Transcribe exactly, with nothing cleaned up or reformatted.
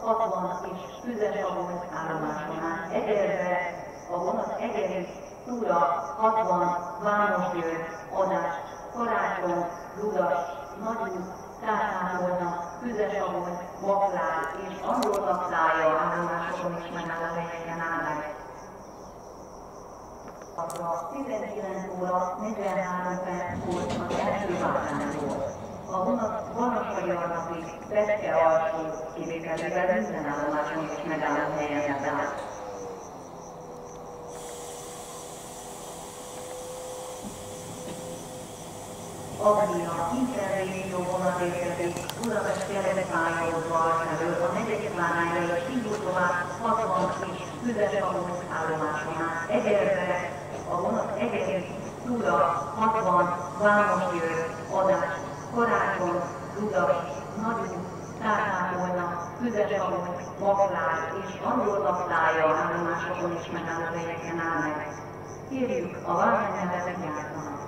hatvan és Füzesabony állomáson át Egerbe, a vonat Egeri, Tura, hatvan, Vámosgyőr, Adás, Karácsony, Ludas, Nagyút, Tárkámolna, Füzesabony, Maklár és Andorlapszája állomásokon is megálló helyeken áll meg. tizenkilenc óra negyvenhárom perckor az első várásról. A vonat Varassagyarmati, Peste alsó kivételével minden állomáson is megálló helyen áll. Agria interrégió vonat érkezik Budapest Kelet-Pályaudvar felől a negyedik várányra és indul tovább hatvan és Füzesabony állomáson át Egerbe, a vonat Egeri, Tura, hatvan, Vámosgyőr, Adás, Karácsony, Ludas, Nagyút, Tárkámolna, Füzesabony, Maklár és Andorlapszája állomásokon is megálló helyeken áll meg. Kérjük a vármányát vigyázzanak!